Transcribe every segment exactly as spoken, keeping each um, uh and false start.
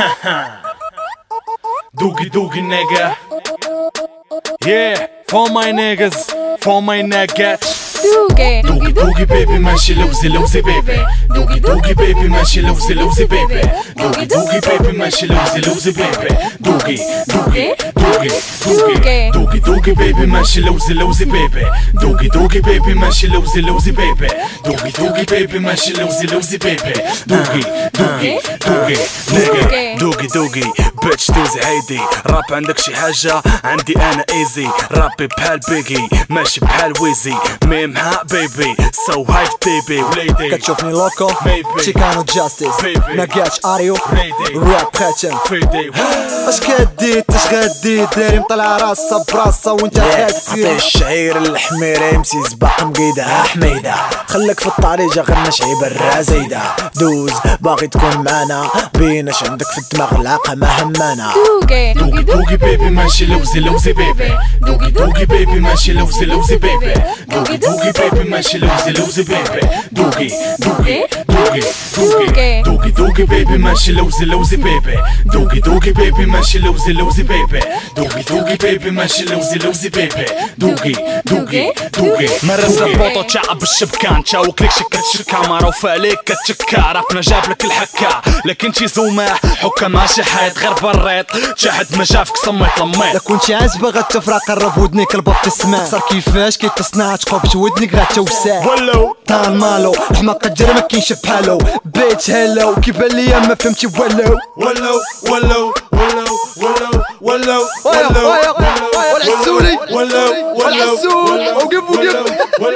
Doogie Doogie nigga. Yeah, for my niggas, for my nuggets. Doogie Doogie Doogie baby ماشي لوزي لوزي baby. Doogie Doogie baby ماشي لوزي لوزي baby. Doogie Doogie baby ماشي لوزي لوزي baby. Doogie Doogie Doogie Doogie Doogie Doogie baby ماشي لوزي لوزي baby. Doogie Doogie baby ماشي لوزي لوزي baby. Doogie Doogie baby ماشي لوزي لوزي baby. Doogie Doogie Doogie nigga. دوغي دوغي بيتش دوزي هيدي راب عندك شي حاجة عندي انا ايزي رابي بحال بيجي ماشي بحال ويزي ميمها بيبي سو هاي في تيبي وليدي كتشوفني لوكو تشيكانو جاستيس ناقاش اريو راب خاتم فيدي اش كديت اش غديت داري مطلع راسها براسها وانت خاسي عطي الشعير الحميرة يمسي زباق مقيدها حميدة خليك في الطريقة غير نشعي برا زايدة دوز باغي تكون معانا بيناش عندك في الدماغ العاقة ما همانا Doogie Doogie Doogie baby ماشي لوزي لوزي baby. Doogie Doogie baby ماشي لوزي لوزي baby. Doogie Doogie baby ماشي لوزي لوزي baby. Doogie Doogie Doogie Doogie Doogie Doogie baby ماشي لوزي لوزي baby. Doogie Doogie baby ماشي لوزي لوزي baby. Doogie Doogie baby ماشي لوزي لوزي baby. Doogie Doogie Doogie مرز البوطو تشعب الشبكان تشاوك ليك شكت الكاميرا وفاليك كتشكا رابنا جابلك الحكا لكن شي زوماح حكا ما شحيت غير بريط شاهد ما شافك صميت لميت لكون شي عازبة غتفرا قرب ودنيك البط تسمع صار كيفاش كيتصنع تقوبش ودنك غتوسع ولو طال مالو الحماق الجري ما كاينش بحالو بيت هلو كيبان ليا ما فهمتي ولو ولو ولو ولو ولو ولو ويا ويا والعسولي ولو والعسول وقف وقف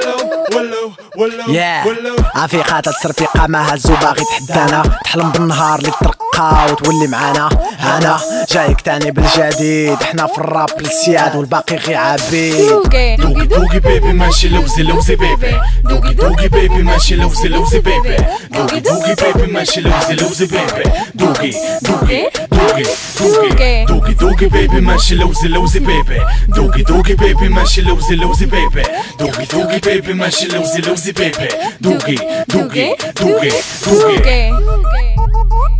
ياه عافي قاتل تسرفيقة ما هزو باغي تحدانا تحلم بالنهار اللي ترقى وتولي معانا انا جايك تاني بالجديد احنا في الراب السياد والباقي غي عبيد Doogie Doogie Doogie baby ماشي لوزي لوزي baby. Doogie Doogie baby ماشي لوزي لوزي baby. Doogie Doogie baby ماشي لوزي لوزي baby. Doogie Doogie Doogie Doogie Doogie Doogie baby ماشي لوزي لوزي baby. Doogie Doogie baby ماشي لوزي لوزي baby. Doogie Doogie baby ماشي لوزي لوزي baby. Doogie Doogie Doogie Doogie Doogie